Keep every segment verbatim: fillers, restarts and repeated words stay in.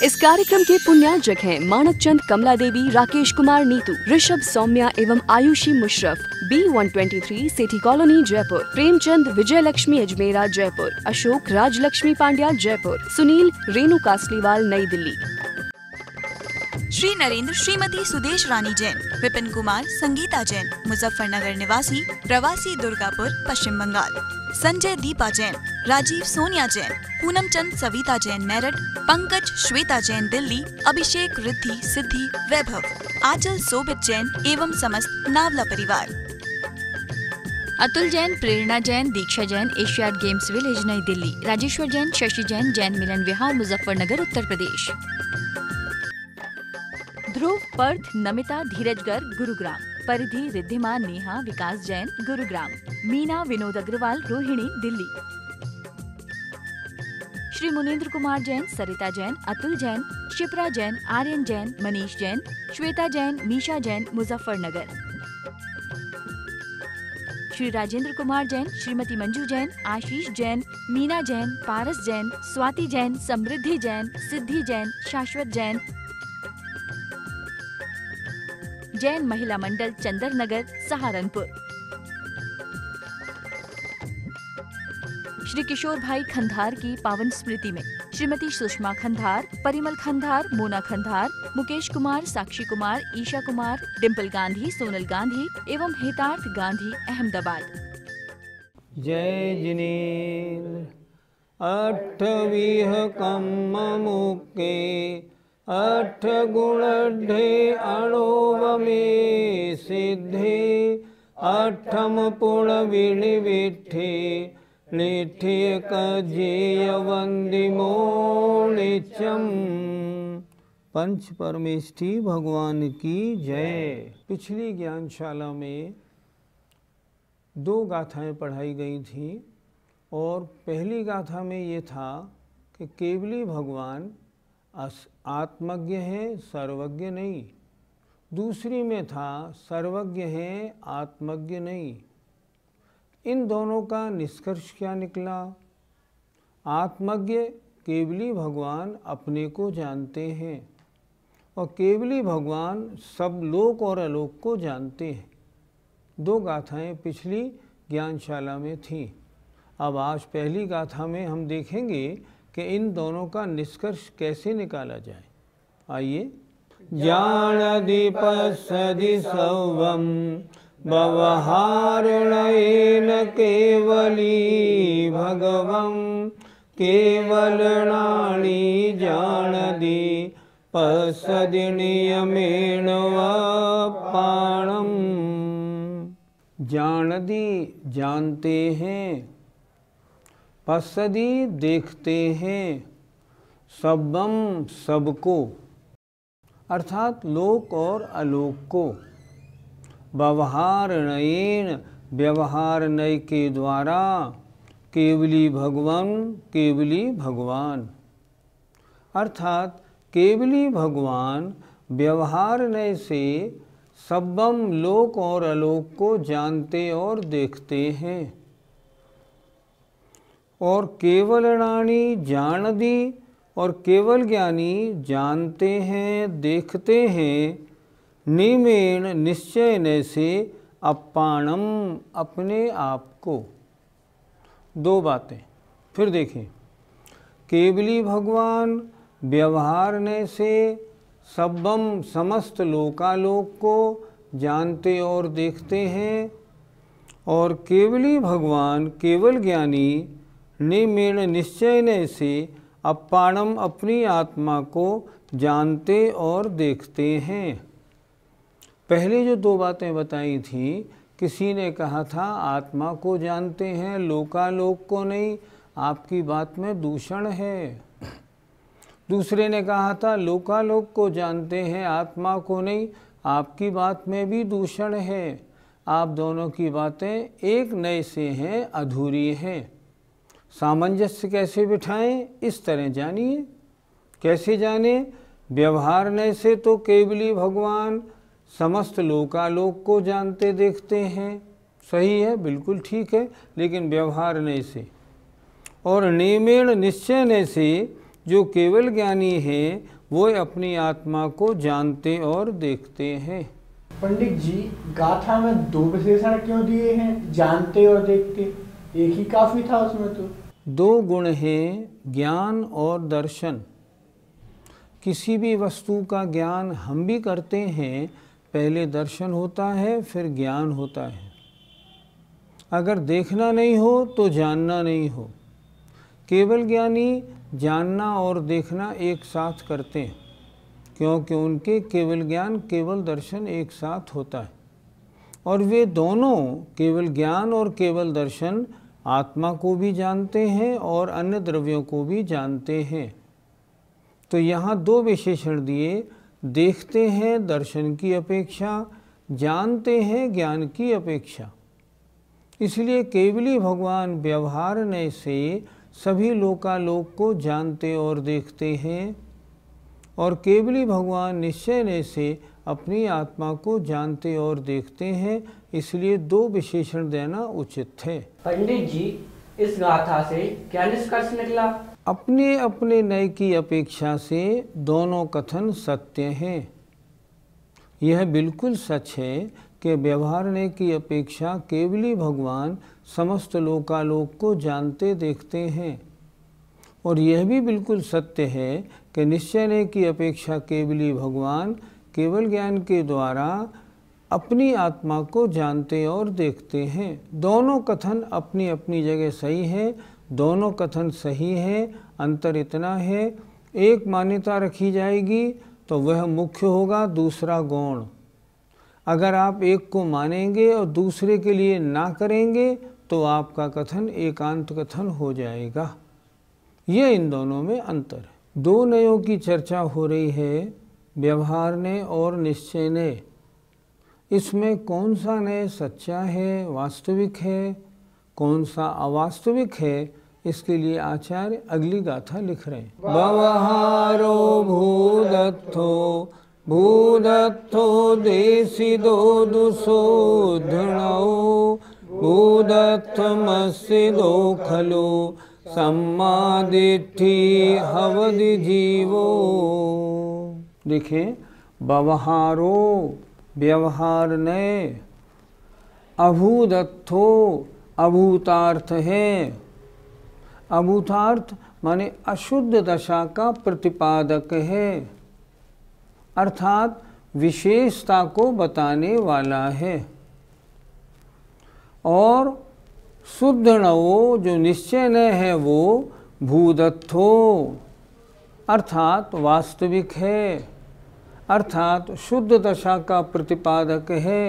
इस कार्यक्रम के पुण्यार्जक हैं मानक चंद, कमला देवी, राकेश कुमार नीतू, ऋषभ, सौम्या एवं Ayushi Musharraf, B one twenty three Sethi colony Jaipur, Premchand, Vijay Laxmi Ajmera Jaipur, Ashok, Rajlakshmi Pandya Jaipur, Sunil, Renu Kasliwal नई दिल्ली। श्री नरेंद्र, श्रीमती सुदेश रानी जैन, विपिन कुमार, संगीता जैन, मुजफ्फरनगर निवासी, प्रवासी दुर्गापुर, पश्चिम बंगाल, संजय दीपा जैन, राजीव सोनिया जैन, पूनम चंद सविता जैन मेरठ, पंकज श्वेता जैन दिल्ली, अभिषेक रिद्धि सिद्धि वैभव, आंचल सोबित जैन एवं समस्त नावला परिवार। Atul Jain, Prerna Jain, Diksha Jain, Asiad games village नई दिल्ली, राजेश्वर जैन, शशि जैन, जैन मिलन विहार मुजफ्फरनगर उत्तर प्रदेश। ध्रुव, पर्थ, नमिता, धीरजगर गुरुग्राम, परिधि, रिद्धिमा, नेहा, विकास जैन गुरुग्राम, मीना, विनोद अग्रवाल, रोहिणी दिल्ली। श्री मुनीन्द्र कुमार जैन, सरिता जैन, अतुल जैन, शिप्रा जैन, आर्यन जैन, मनीष जैन, श्वेता जैन, मीशा जैन मुजफ्फरनगर। श्री राजेंद्र कुमार जैन, श्रीमती मंजू जैन, आशीष जैन, मीना जैन, पारस जैन, स्वाति जैन, समृद्धि जैन, सिद्धि जैन, शाश्वत जैन, जैन महिला मंडल चंदर नगर सहारनपुर। श्री किशोर भाई खंधार की पावन स्मृति में श्रीमती सुषमा खंधार, परिमल खंधार, मोना खंधार, मुकेश कुमार, साक्षी कुमार, ईशा कुमार, डिम्पल गांधी, सोनल गांधी एवं हेतार्थ गांधी अहमदाबाद। जय जिनेन्द्र अठवीह कम्म मुके अठ गुणढे अणोवमे सिद्धे अठम पुण विणि विठे निठ्य कजेय वंदिमो नित्यम। पंच परमेष्ठी भगवान की जय। पिछली ज्ञानशाला में दो गाथाएं पढ़ाई गई थी और पहली गाथा में ये था कि केवली भगवान आत्मज्ञ हैं, सर्वज्ञ नहीं। दूसरी में था सर्वज्ञ हैं, आत्मज्ञ नहीं। इन दोनों का निष्कर्ष क्या निकला? आत्मज्ञ केवली भगवान अपने को जानते हैं और केवली भगवान सब लोक और अलोक को जानते हैं। दो गाथाएं पिछली ज्ञानशाला में थीं। अब आज पहली गाथा में हम देखेंगे कि इन दोनों का निष्कर्ष कैसे निकाला जाए। आइए। जानादि पश्यदि सर्वं व्यवहारेण केवली भगवं केवलनानि जानादि पश्यदि नियमेन वपाणम्। जानादि जानते हैं, पश्यदि देखते हैं, सबम सबको अर्थात लोक और अलोक को, व्यवहारणयेन व्यवहार नय के द्वारा, केवली भगवान केवली भगवान अर्थात केवली भगवान व्यवहार नय से सबम लोक और अलोक को जानते और देखते हैं। और केवलनानि जानदि और केवल ज्ञानी जानते हैं, देखते हैं, निमेन निश्चय से अपाणम अपने आप को। दो बातें फिर देखें। केवली भगवान व्यवहार ने से सबम समस्त लोकालोक को जानते और देखते हैं और केवली भगवान केवल ज्ञानी निमेण निश्चय से अपाणम अपनी आत्मा को जानते और देखते हैं। पहले जो दो बातें बताई थी, किसी ने कहा था आत्मा को जानते हैं, लोकालोक को नहीं, आपकी बात में दूषण है। दूसरे ने कहा था लोकालोक को जानते हैं, आत्मा को नहीं, आपकी बात में भी दूषण है। आप दोनों की बातें एक नए से हैं, अधूरी हैं। सामंजस्य कैसे बिठाएं, इस तरह जानिए। कैसे जाने? व्यवहार नय से तो केवली भगवान समस्त लोकालोक को जानते देखते हैं, सही है, बिल्कुल ठीक है। लेकिन व्यवहार नय से और नियमेण निश्चय नय से जो केवल ज्ञानी हैं वो अपनी आत्मा को जानते और देखते हैं। पंडित जी, गाथा में दो विशेषण क्यों दिए हैं, जानते और देखते? एक ही काफी था उसमें तो। दो गुण हैं, ज्ञान और दर्शन। किसी भी वस्तु का ज्ञान हम भी करते हैं, पहले दर्शन होता है फिर ज्ञान होता है। अगर देखना नहीं हो तो जानना नहीं हो। केवल ज्ञानी जानना और देखना एक साथ करते हैं, क्योंकि उनके केवल ज्ञान केवल दर्शन एक साथ होता है। और वे दोनों केवल ज्ञान और केवल दर्शन आत्मा को भी जानते हैं और अन्य द्रव्यों को भी जानते हैं। तो यहाँ दो विशेषण दिए, देखते हैं दर्शन की अपेक्षा, जानते हैं ज्ञान की अपेक्षा। इसलिए केवली भगवान व्यवहारने से सभी लोकालोक को जानते और देखते हैं, और केवली भगवान निश्चयने से अपनी आत्मा को जानते और देखते हैं। इसलिए दो विशेषण देना उचित है। पंडित जी, इस गाथा से क्या निष्कर्ष निकला? अपने अपने नय की अपेक्षा से दोनों कथन सत्य हैं। यह बिल्कुल सच है कि व्यवहारने की अपेक्षा केवली भगवान समस्त लोकालोक को जानते देखते हैं, और यह भी बिल्कुल सत्य है कि निश्चयने की अपेक्षा केवली भगवान केवल ज्ञान के द्वारा अपनी आत्मा को जानते और देखते हैं। दोनों कथन अपनी अपनी जगह सही है, दोनों कथन सही है। अंतर इतना है, एक मान्यता रखी जाएगी तो वह मुख्य होगा, दूसरा गौण। अगर आप एक को मानेंगे और दूसरे के लिए ना करेंगे तो आपका कथन एकांत कथन हो जाएगा। यह इन दोनों में अंतर है। दो नयों की चर्चा हो रही है, व्यवहारने और निश्चयने। इसमें कौन सा नय सच्चा है, वास्तविक है, कौन सा अवास्तविक है, इसके लिए आचार्य अगली गाथा लिख रहे हैं। व्यवहारो भूदत्थो भूदत्थो देशिदो दुसोधणो भूदत्थमस्सिदो खलु सम्मादिट्ठी हवदि जीवो। देखिए, व्यवहारो व्यवहार ने, अभूदत्थो अभूतार्थ है। अभूतार्थ माने अशुद्ध दशा का प्रतिपादक है, अर्थात विशेषता को बताने वाला है। और शुद्ध नवो जो निश्चय न है वो भूदत्थो अर्थात वास्तविक है, अर्थात शुद्ध दशा का प्रतिपादक है।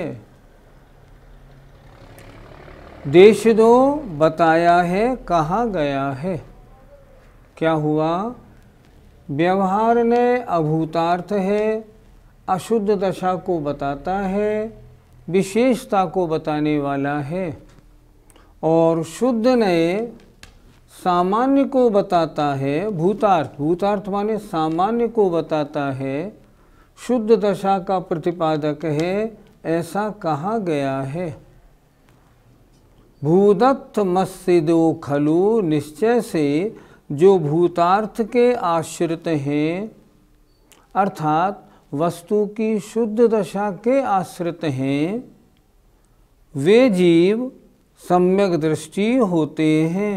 देश दो बताया है, कहा गया है। क्या हुआ? व्यवहार ने अभूतार्थ है, अशुद्ध दशा को बताता है, विशेषता को बताने वाला है। और शुद्ध ने सामान्य को बताता है, भूतार्थ भूतार्थ माने सामान्य को बताता है, शुद्ध दशा का प्रतिपादक है, ऐसा कहा गया है। भूदत्थ मस्सिदो खलु, निश्चय से जो भूतार्थ के आश्रित हैं, अर्थात वस्तु की शुद्ध दशा के आश्रित हैं, वे जीव सम्यक दृष्टि होते हैं।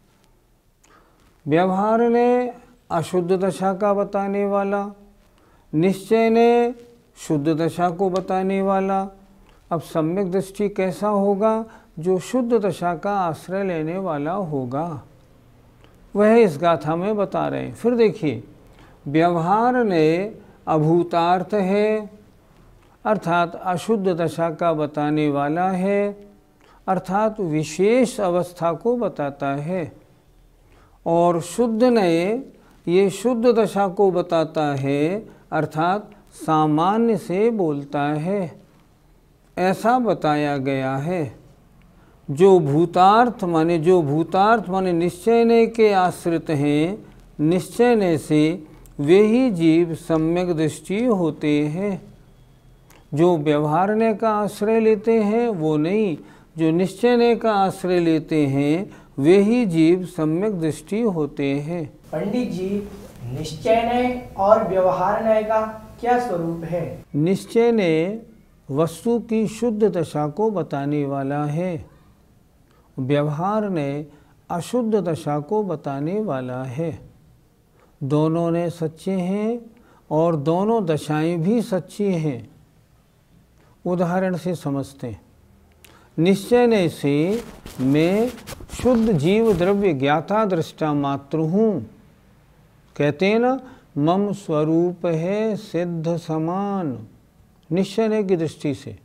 व्यवहार ने अशुद्ध दशा का बताने वाला, निश्चय ने शुद्ध दशा को बताने वाला। अब सम्यक दृष्टि कैसा होगा? जो शुद्ध दशा का आश्रय लेने वाला होगा, वह इस गाथा में बता रहे हैं। फिर देखिए, व्यवहार ने अभूतार्थ है, अर्थात अशुद्ध दशा का बताने वाला है, अर्थात विशेष अवस्था को बताता है। और शुद्ध ने ये शुद्ध दशा को बताता है, अर्थात सामान्य से बोलता है, ऐसा बताया गया है। जो भूतार्थ माने जो भूतार्थ माने निश्चयने के आश्रित हैं, निश्चयने से वे ही जीव सम्यक दृष्टि होते हैं। जो व्यवहारने का आश्रय लेते हैं वो नहीं, जो निश्चयने का आश्रय लेते हैं वे ही जीव सम्यक दृष्टि होते हैं। पंडित जी, निश्चय नय और व्यवहार नय का क्या स्वरूप है? निश्चय नय वस्तु की शुद्ध दशा को बताने वाला है, व्यवहार नय अशुद्ध दशा को बताने वाला है। दोनों ने सच्चे हैं और दोनों दशाएं भी सच्ची हैं। उदाहरण से समझते हैं। निश्चय नय से मैं शुद्ध जीव द्रव्य ज्ञाता दृष्टा मात्र हूँ। कहते हैं ना, मम स्वरूप है सिद्ध समान। निश्चय नय की दृष्टि से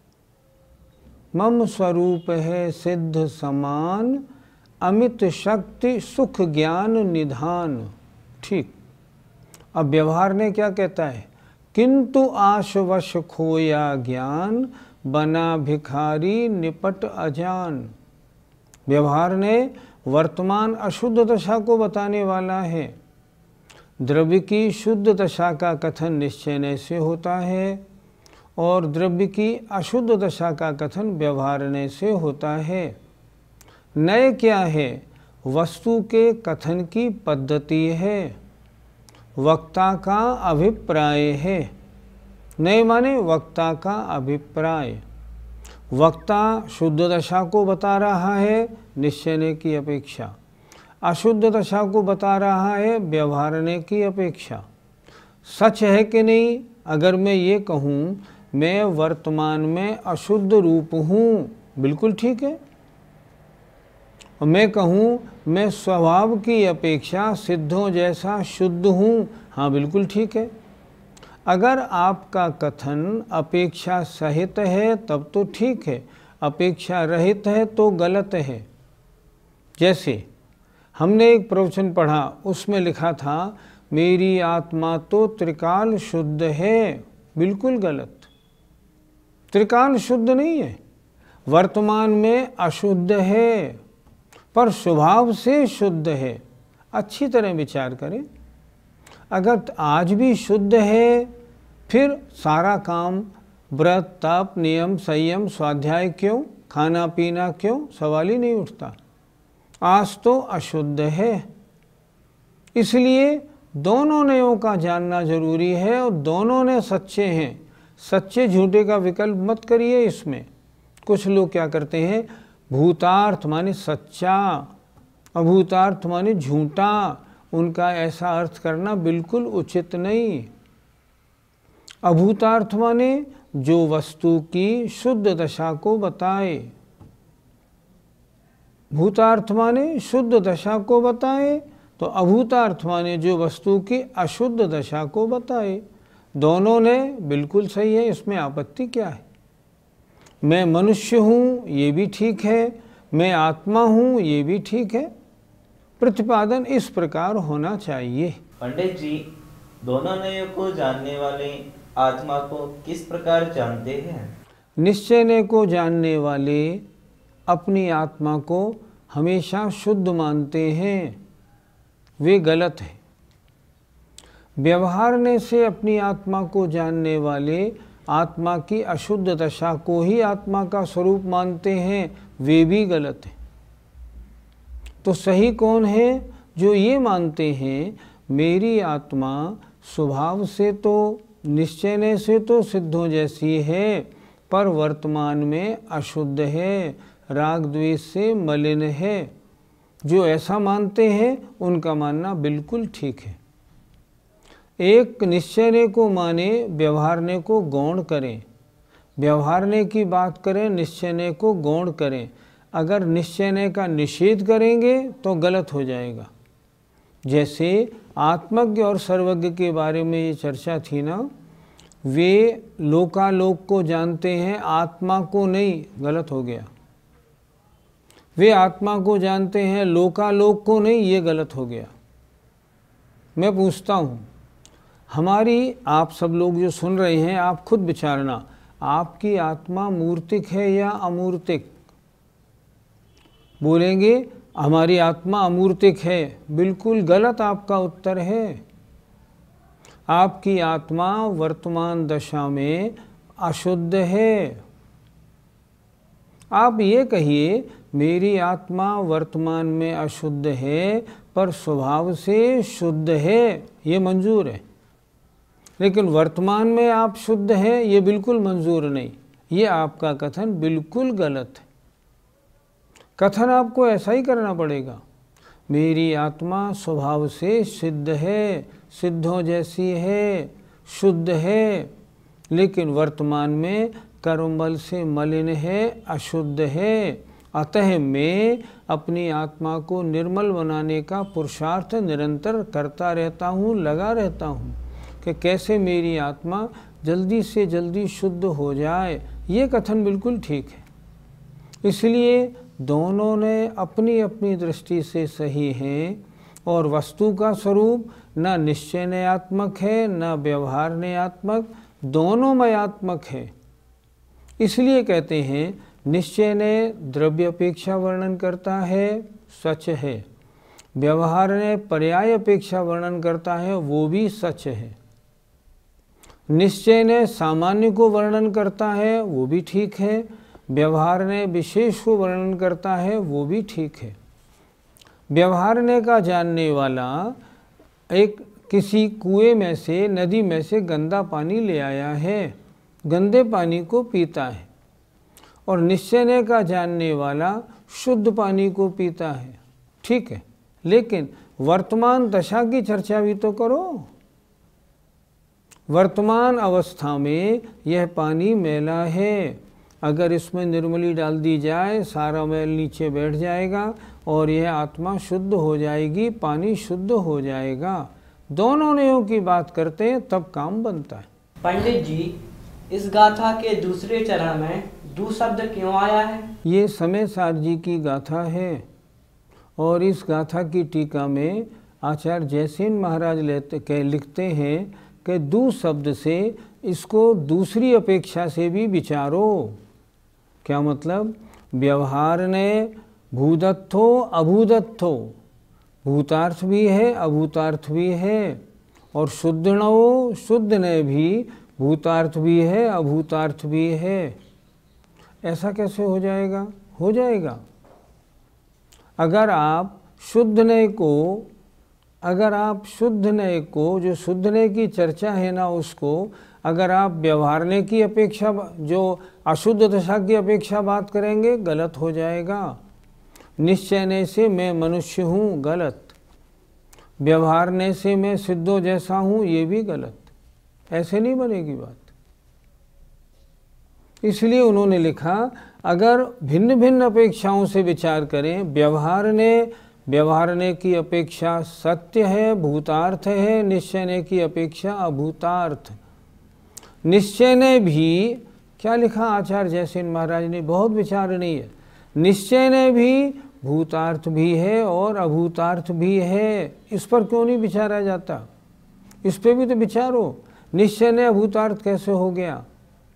मम स्वरूप है सिद्ध समान, अमित शक्ति सुख ज्ञान निधान। ठीक। अब व्यवहार ने क्या कहता है? किंतु आशवश खोया ज्ञान, बना भिखारी निपट अजान। व्यवहार ने वर्तमान अशुद्ध दशा को बताने वाला है। द्रव्य की शुद्ध दशा का कथन निश्चय नय से होता है और द्रव्य की अशुद्ध दशा का कथन व्यवहार नय से होता है। नय क्या है? वस्तु के कथन की पद्धति है, वक्ता का अभिप्राय है। नय माने वक्ता का अभिप्राय। वक्ता शुद्ध दशा को बता रहा है निश्चय नय की अपेक्षा, अशुद्ध दशा को बता रहा है व्यवहार नय की अपेक्षा। सच है कि नहीं? अगर मैं ये कहूँ मैं वर्तमान में अशुद्ध रूप हूँ, बिल्कुल ठीक है। और मैं कहूँ मैं स्वभाव की अपेक्षा सिद्धों जैसा शुद्ध हूँ, हाँ बिल्कुल ठीक है। अगर आपका कथन अपेक्षा सहित है तब तो ठीक है, अपेक्षा रहित है तो गलत है। जैसे हमने एक प्रवचन पढ़ा, उसमें लिखा था मेरी आत्मा तो त्रिकाल शुद्ध है, बिल्कुल गलत। त्रिकाल शुद्ध नहीं है, वर्तमान में अशुद्ध है पर स्वभाव से शुद्ध है। अच्छी तरह विचार करें। अगर आज भी शुद्ध है फिर सारा काम व्रत तप नियम संयम स्वाध्याय क्यों, खाना पीना क्यों, सवाल ही नहीं उठता। आज तो अशुद्ध है। इसलिए दोनों नयों का जानना जरूरी है और दोनों ने सच्चे हैं। सच्चे झूठे का विकल्प मत करिए इसमें। कुछ लोग क्या करते हैं, भूतार्थ माने सच्चा, अभूतार्थ माने झूठा। उनका ऐसा अर्थ करना बिल्कुल उचित नहीं। अभूतार्थ माने जो वस्तु की शुद्ध दशा को बताए, भूतार्थ माने शुद्ध दशा को बताए, तो अभूतार्थ माने जो वस्तु की अशुद्ध दशा को बताए। दोनों ने बिल्कुल सही है, इसमें आपत्ति क्या है? मैं मनुष्य हूँ ये भी ठीक है, मैं आत्मा हूँ ये भी ठीक है। प्रतिपादन इस प्रकार होना चाहिए। पंडित जी, दोनों नयों को जानने वाले आत्मा को किस प्रकार जानते हैं? निश्चय नय को जानने वाले अपनी आत्मा को हमेशा शुद्ध मानते हैं, वे गलत है। व्यवहार नय से अपनी आत्मा को जानने वाले आत्मा की अशुद्ध दशा को ही आत्मा का स्वरूप मानते हैं, वे भी गलत है। तो सही कौन है? जो ये मानते हैं मेरी आत्मा स्वभाव से तो निश्चय नय से तो सिद्धों जैसी है पर वर्तमान में अशुद्ध है, राग द्वेष से मलिन है। जो ऐसा मानते हैं उनका मानना बिल्कुल ठीक है। एक निश्चय नय को माने व्यवहार नय को गौण करें, व्यवहार नय की बात करें निश्चय नय को गौण करें। अगर निश्चय नय का निषेध करेंगे तो गलत हो जाएगा। जैसे आत्मज्ञ और सर्वज्ञ के बारे में ये चर्चा थी ना, वे लोकालोक को जानते हैं आत्मा को नहीं, गलत हो गया। वे आत्मा को जानते हैं लोकालोक को नहीं, ये गलत हो गया। मैं पूछता हूँ, हमारी आप सब लोग जो सुन रहे हैं आप खुद विचारना, आपकी आत्मा मूर्तिक है या अमूर्तिक? बोलेंगे हमारी आत्मा अमूर्तिक है, बिल्कुल गलत आपका उत्तर है। आपकी आत्मा वर्तमान दशा में अशुद्ध है। आप ये कहिए मेरी आत्मा वर्तमान में अशुद्ध है पर स्वभाव से शुद्ध है, ये मंजूर है। लेकिन वर्तमान में आप शुद्ध हैं, ये बिल्कुल मंजूर नहीं। ये आपका कथन बिल्कुल गलत है। कथन आपको ऐसा ही करना पड़ेगा, मेरी आत्मा स्वभाव से सिद्ध है, सिद्धों जैसी है, शुद्ध है, लेकिन वर्तमान में कर्मबल से मलिन है, अशुद्ध है। अतः मैं अपनी आत्मा को निर्मल बनाने का पुरुषार्थ निरंतर करता रहता हूँ, लगा रहता हूँ कि कैसे मेरी आत्मा जल्दी से जल्दी शुद्ध हो जाए। ये कथन बिल्कुल ठीक है। इसलिए दोनों ने अपनी अपनी दृष्टि से सही हैं और वस्तु का स्वरूप न निश्चय नयात्मक है न व्यवहार नयात्मक, दोनों मयात्मक है। इसलिए कहते हैं निश्चय ने द्रव्य अपेक्षा वर्णन करता है, सच है। व्यवहार ने पर्याय अपेक्षा वर्णन करता है, वो भी सच है। निश्चय ने सामान्य को वर्णन करता है, वो भी ठीक है। व्यवहार ने विशेष को वर्णन करता है, वो भी ठीक है। व्यवहार ने का जानने वाला एक किसी कुएं में से, नदी में से गंदा पानी ले आया है, गंदे पानी को पीता है, और निश्चय ने का जानने वाला शुद्ध पानी को पीता है, ठीक है। लेकिन वर्तमान दशा की चर्चा भी तो करो। वर्तमान अवस्था में यह पानी मैला है, अगर इसमें निर्मली डाल दी जाए सारा मैल नीचे बैठ जाएगा और यह आत्मा शुद्ध हो जाएगी, पानी शुद्ध हो जाएगा। दोनों नियमों की बात करते हैं तब काम बनता है। पंडित जी, इस गाथा के दूसरे चरण में दू शब्द क्यों आया है? ये समय सार जी की गाथा है और इस गाथा की टीका में आचार्य जयसेन महाराज लेते के लिखते हैं कि दू शब्द से इसको दूसरी अपेक्षा से भी विचारो। क्या मतलब? व्यवहार ने भूदत्थो अभूदत्थो, भूतार्थ भी है अभूतार्थ भी है, और शुद्धणो, शुद्ध ने भी भूतार्थ भी है अभूतार्थ भी है। ऐसा कैसे हो जाएगा? हो जाएगा। अगर आप शुद्ध ने को अगर आप शुद्ध ने को जो शुद्ध ने की चर्चा है ना, उसको अगर आप व्यवहारने की अपेक्षा, जो अशुद्ध दशा की अपेक्षा बात करेंगे, गलत हो जाएगा। निश्चयने से मैं मनुष्य हूँ, गलत। व्यवहारने से मैं सिद्धों जैसा हूँ, ये भी गलत। ऐसे नहीं बनेगी बात। इसलिए उन्होंने लिखा, अगर भिन्न भिन्न अपेक्षाओं से विचार करें, व्यवहार ने व्यवहारने की अपेक्षा सत्य है, भूतार्थ है, निश्चय ने की अपेक्षा अभूतार्थ। निश्चय ने भी क्या लिखा आचार्य जयसेन महाराज ने, बहुत विचारणीय है। निश्चय ने भी भूतार्थ भी है और अभूतार्थ भी है। इस पर क्यों नहीं विचारा जाता? इस पे भी तो विचारो। निश्चय ने अभूतार्थ कैसे हो गया?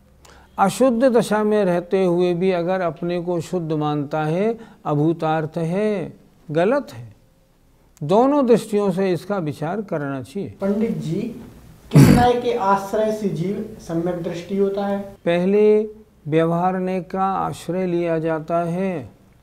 अशुद्ध दशा में रहते हुए भी अगर अपने को शुद्ध मानता है, अभूतार्थ है, गलत है। दोनों दृष्टियों से इसका विचार करना चाहिए। पंडित जी, किस न्याय के आश्रय से जीव सम्यक दृष्टि होता है? पहले व्यवहारने का आश्रय लिया जाता है।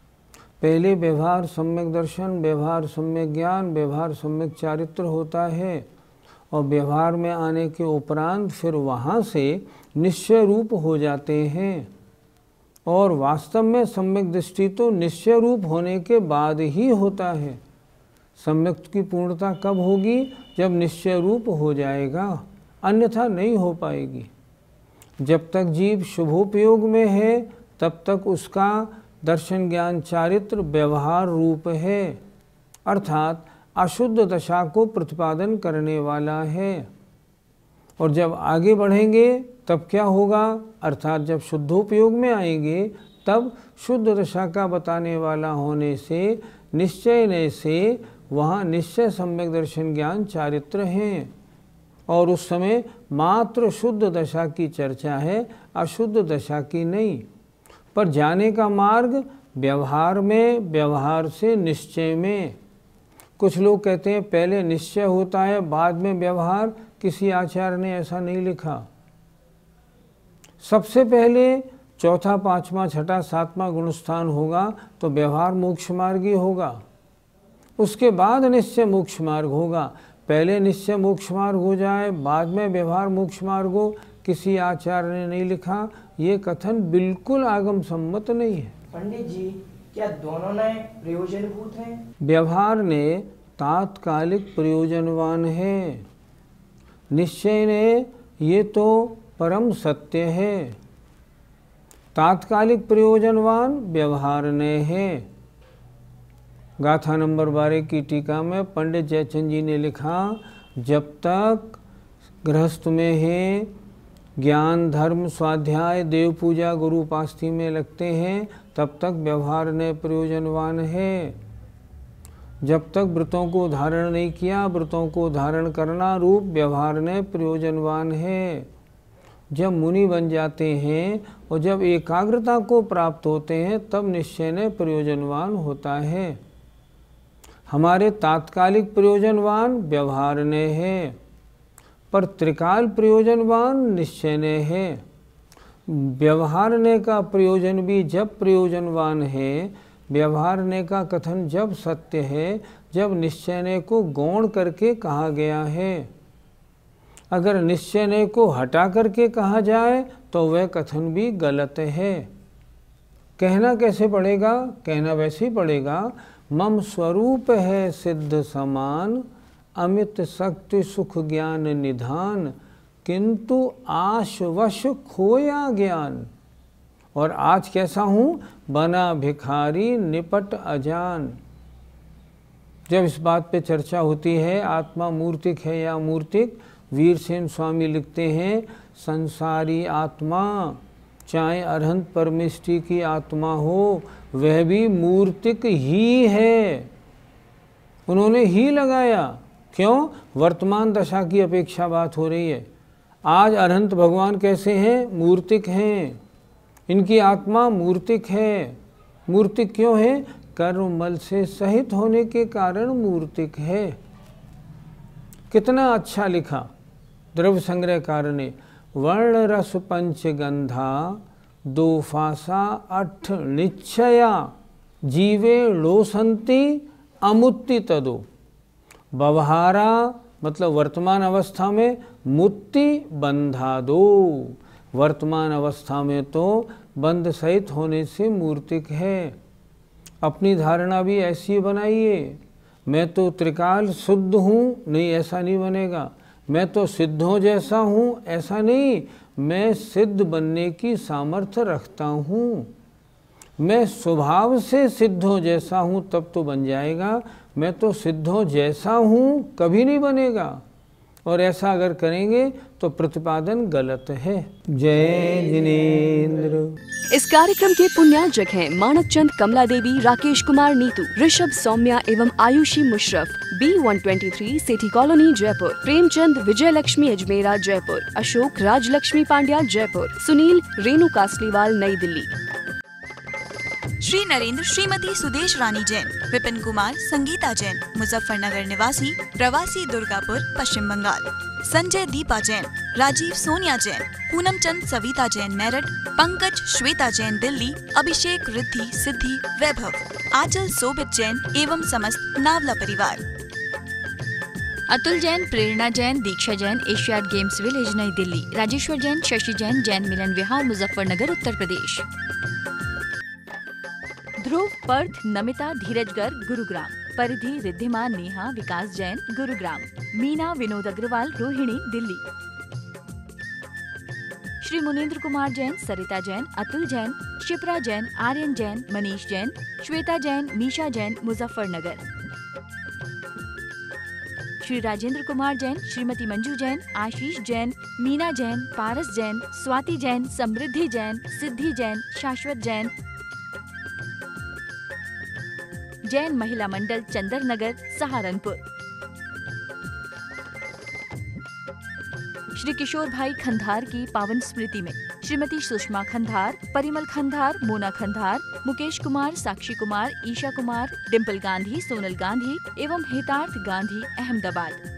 पहले व्यवहार सम्यक दर्शन, व्यवहार सम्यक ज्ञान, व्यवहार सम्यक चारित्र होता है, और व्यवहार में आने के उपरांत फिर वहाँ से निश्चय रूप हो जाते हैं। और वास्तव में सम्यक दृष्टि तो निश्चय रूप होने के बाद ही होता है। सम्यक की पूर्णता कब होगी? जब निश्चय रूप हो जाएगा, अन्यथा नहीं हो पाएगी। जब तक जीव शुभोपयोग में है तब तक उसका दर्शन ज्ञान चारित्र व्यवहार रूप है, अर्थात अशुद्ध दशा को प्रतिपादन करने वाला है। और जब आगे बढ़ेंगे तब क्या होगा? अर्थात जब शुद्धोपयोग में आएंगे तब शुद्ध दशा का बताने वाला होने से निश्चय ने से वहाँ निश्चय सम्यक दर्शन ज्ञान चारित्र हैं, और उस समय मात्र शुद्ध दशा की चर्चा है, अशुद्ध दशा की नहीं। पर जाने का मार्ग व्यवहार में, व्यवहार से निश्चय में। कुछ लोग कहते हैं पहले निश्चय होता है बाद में व्यवहार। किसी आचार्य ने ऐसा नहीं लिखा। सबसे पहले चौथा, पांचवा, छठा, सातवां गुणस्थान होगा तो व्यवहार मोक्ष मार्गी होगा। उसके बाद निश्चय मोक्ष मार्ग होगा। पहले निश्चय मोक्ष मार्ग हो जाए, बाद में व्यवहार मोक्ष मार्ग हो, किसी आचार्य ने नहीं लिखा। ये कथन बिल्कुल आगम सम्मत नहीं है। पंडित जी, क्या दोनों नए प्रयोजनभूत हैं? व्यवहार ने तात्कालिक प्रयोजनवान है, निश्चय ने ये तो परम सत्य है। तात्कालिक प्रयोजनवान व्यवहार ने है। गाथा नंबर बारह की टीका में पंडित जयचंद जी ने लिखा, जब तक गृहस्थ में है, ज्ञान, धर्म, स्वाध्याय, देव पूजा, गुरु उपासना में लगते हैं, तब तक व्यवहार ने प्रयोजनवान है। जब तक व्रतों को धारण नहीं किया, व्रतों को धारण करना रूप व्यवहार ने प्रयोजनवान है। जब मुनि बन जाते हैं और जब एकाग्रता को प्राप्त होते हैं, तब निश्चय ने प्रयोजनवान होता है। हमारे तात्कालिक प्रयोजनवान व्यवहार ने है, पर त्रिकाल प्रयोजनवान निश्चय ने है। व्यवहार ने का प्रयोजन भी जब प्रयोजनवान है, व्यवहार ने का कथन जब सत्य है, जब निश्चय ने को गौण करके कहा गया है। अगर निश्चय ने को हटा करके कहा जाए तो वह कथन भी गलत है। कहना कैसे पड़ेगा? कहना वैसे ही पड़ेगा, मम स्वरूप है सिद्ध समान, अमित शक्ति सुख ज्ञान निधान, किंतु आशवश खोया ज्ञान। और आज कैसा हूँ? बना भिखारी निपट अजान। जब इस बात पे चर्चा होती है आत्मा मूर्तिक है या मूर्तिक, वीरसेन स्वामी लिखते हैं, संसारी आत्मा चाहे अरहंत परमेष्टि की आत्मा हो, वह भी मूर्तिक ही है। उन्होंने ही लगाया। क्यों? वर्तमान दशा की अपेक्षा बात हो रही है। आज अरहंत भगवान कैसे हैं? मूर्तिक हैं। इनकी आत्मा मूर्तिक है। मूर्तिक क्यों है? कर्ममल से सहित होने के कारण मूर्तिक है। कितना अच्छा लिखा द्रव्य संग्रहकार ने, वर्ण रस पंचगंधा दो फासा अठ निश्चया जीवे लोसंती अमुत्ति तदो। व्यवहारा मतलब वर्तमान अवस्था में, मुक्ति बंधा दो। वर्तमान अवस्था में तो बंध सहित होने से मूर्तिक है। अपनी धारणा भी ऐसी बनाइए, मैं तो त्रिकाल शुद्ध हूँ, नहीं ऐसा नहीं बनेगा। मैं तो सिद्धों जैसा हूँ, ऐसा नहीं। मैं सिद्ध बनने की सामर्थ्य रखता हूँ। मैं स्वभाव से सिद्धों जैसा हूँ, तब तो बन जाएगा। मैं तो सिद्धों जैसा हूँ, कभी नहीं बनेगा। और ऐसा अगर करेंगे तो प्रतिपादन गलत है। जय जिनेन्द्र। इस कार्यक्रम के पुण्यार्जक हैं मानक चंद, कमला देवी, राकेश कुमार नीतू, ऋषभ सौम्या एवं Ayushi Musharraf, B one twenty three city colony Jaipur, Premchand Vijay Laxmi Ajmera Jaipur, Ashok Rajlakshmi Pandya Jaipur, Sunil Renu Kasliwal नई दिल्ली। श्री नरेंद्र श्रीमती सुदेश रानी जैन, विपिन कुमार संगीता जैन, मुजफ्फरनगर निवासी, प्रवासी दुर्गापुर पश्चिम बंगाल। संजय दीपा जैन, राजीव सोनिया जैन, पूनम चंद सविता जैन मेरठ, पंकज श्वेता जैन दिल्ली, अभिषेक रिद्धि सिद्धि वैभव, आंचल सोबित जैन एवं समस्त नावला परिवार। Atul Jain, Prerna Jain, Diksha Jain, Asiad games village नई दिल्ली, राजेश्वर जैन, शशि जैन, जैन मिलन विहार मुजफ्फरनगर उत्तर प्रदेश। ध्रुव, पर्थ, नमिता, धीरज गर्ग गुरुग्राम, परिधि, रिद्धिमा, नेहा, विकास जैन गुरुग्राम, मीना, विनोद अग्रवाल रोहिणी दिल्ली। श्री मुनीन्द्र कुमार जैन, सरिता जैन, अतुल जैन, शिप्रा जैन, आर्यन जैन, मनीष जैन, श्वेता जैन, मीशा जैन मुजफ्फरनगर। श्री राजेंद्र कुमार जैन, श्रीमती मंजू जैन, आशीष जैन, मीना जैन, पारस जैन, स्वाति जैन, समृद्धि जैन, सिद्धि जैन, शाश्वत जैन, जैन महिला मंडल चंदर नगर सहारनपुर। श्री किशोर भाई खंधार की पावन स्मृति में श्रीमती सुषमा खंधार, परिमल खंधार, मोना खंधार, मुकेश कुमार, साक्षी कुमार, ईशा कुमार, डिम्पल गांधी, सोनल गांधी एवं हेतार्थ गांधी अहमदाबाद।